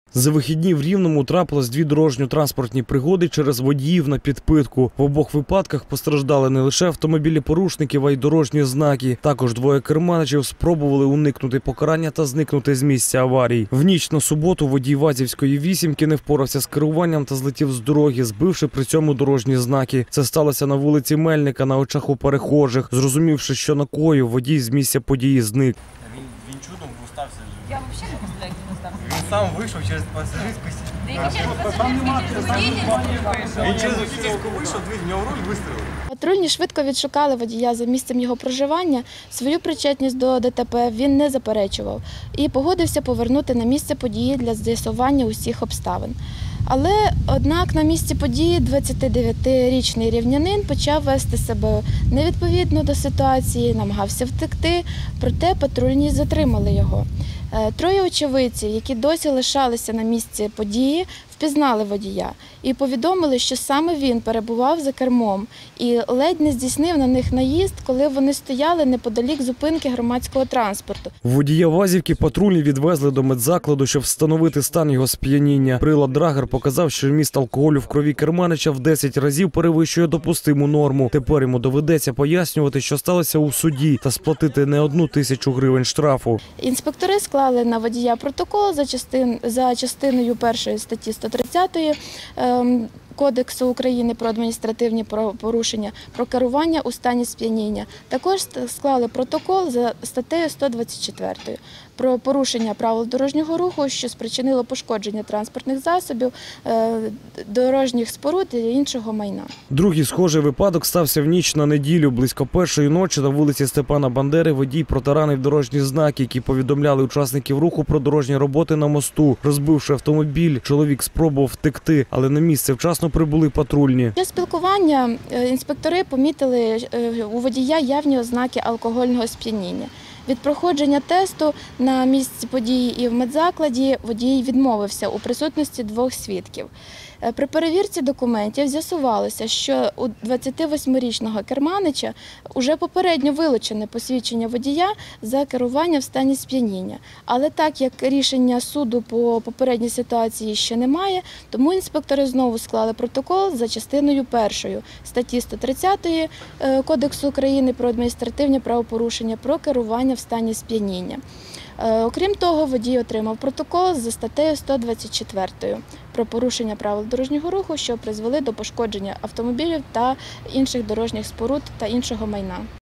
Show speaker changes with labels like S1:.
S1: За вихідні в Рівному трапилось дві дорожньо-транспортні пригоди через водіїв на підпитку. В обох випадках постраждали не лише автомобілі порушників, а й дорожні знаки. Також двоє керманичів спробували уникнути покарання та зникнути з місця аварії. В ніч на суботу водій Вазівської вісімки не впорався з керуванням та злетів з дороги, збивши при цьому дорожні знаки. Це сталося на вулиці Мельника на очах у перехожих. Зрозумівши, що накоїв, водій з місця події зник.
S2: Він чудом остався.
S3: Я взагалі не представляю, як він остався.
S2: Він сам вийшов через пасажирську сітку. Він через водительську вийшов, в нього руль вистрілив.
S4: Патрульні швидко відшукали водія за місцем його проживання. Свою причетність до ДТП він не заперечував і погодився повернути на місце події для з'ясування усіх обставин. Однак на місці події 29-річний рівнянин почав вести себе невідповідно до ситуації, намагався втекти, проте патрульні затримали його. Троє очевидців, які досі лишалися на місці події, впізнали водія і повідомили, що саме він перебував за кермом і ледь не здійснив на них наїзд, коли вони стояли неподалік зупинки громадського транспорту.
S1: Водія Вазівки патрульні відвезли до медзакладу, щоб встановити стан його сп'яніння. Прилад Драгер показав, що вміст алкоголю в крові керманича в 10 разів перевищує допустиму норму. Тепер йому доведеться пояснювати, що сталося у суді, та сплатити не 1 тисячу гривень штрафу.
S4: Інспектори склали на водія протокол за частиною 1 статті 130 Кодексу України про адміністративні правопорушення про керування у стані сп'яніння. Також склали протокол за статтею 124 про порушення правил дорожнього руху, що спричинило пошкодження транспортних засобів, дорожніх споруд і іншого майна.
S1: Другий схожий випадок стався в ніч на неділю. Близько першої ночі на вулиці Степана Бандери водій протаранив дорожні знаки, які повідомляли учасників руху про дорожні роботи на мосту. Розбивши автомобіль, чоловік спробував втекти, але на місце вчасно прибули патрульні.
S4: Під час спілкування інспектори помітили у водія явні ознаки алкогольного сп'яніння. Від проходження тесту на місці події і в медзакладі водій відмовився у присутності 2 свідків. При перевірці документів з'ясувалося, що у 28-річного керманича вже попередньо вилучене посвідчення водія за керування в стані сп'яніння. Але так як рішення суду по попередній ситуації ще немає, тому інспектори знову склали протокол за частиною 1 статті 130 Кодексу України про адміністративні правопорушення про керування в стані сп'яніння. Окрім того, водій отримав протокол за статтею 124 про порушення правил дорожнього руху, що призвели до пошкодження автомобілів та інших дорожніх споруд та іншого майна.